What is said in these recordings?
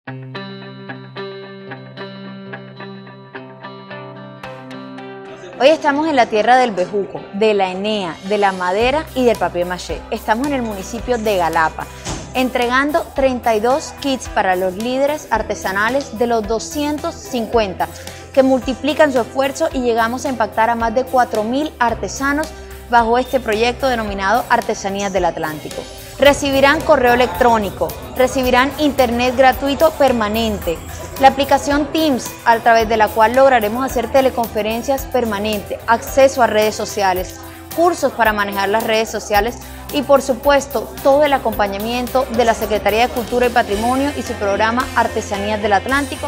Hoy estamos en la tierra del bejuco, de la enea, de la madera y del papier maché. Estamos en el municipio de Galapa, entregando 32 kits para los líderes artesanales de los 250 que multiplican su esfuerzo y llegamos a impactar a más de 4.000 artesanos bajo este proyecto denominado Artesanías del Atlántico. Recibirán correo electrónico, recibirán internet gratuito permanente, la aplicación Teams, a través de la cual lograremos hacer teleconferencias permanentes, acceso a redes sociales, cursos para manejar las redes sociales y por supuesto todo el acompañamiento de la Secretaría de Cultura y Patrimonio y su programa Artesanías del Atlántico.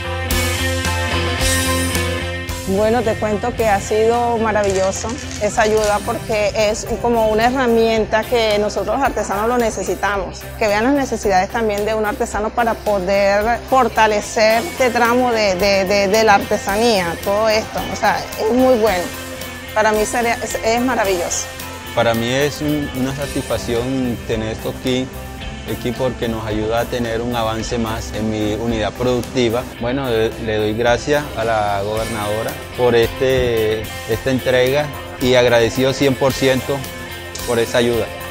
Bueno, te cuento que ha sido maravilloso esa ayuda porque es como una herramienta que nosotros los artesanos lo necesitamos, que vean las necesidades también de un artesano para poder fortalecer este tramo de la artesanía, todo esto, o sea, es muy bueno. Para mí es maravilloso. Para mí es una satisfacción tener estos kits porque nos ayuda a tener un avance más en mi unidad productiva. Bueno, le doy gracias a la gobernadora por esta entrega y agradecido 100% por esa ayuda.